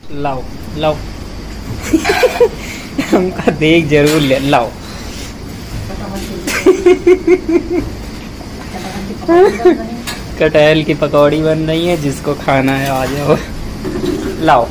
लाओ लाओ। हमका देख जरूर ले, लाओ। कटहल की पकौड़ी बन रही है, जिसको खाना है आ जाओ। लाओ।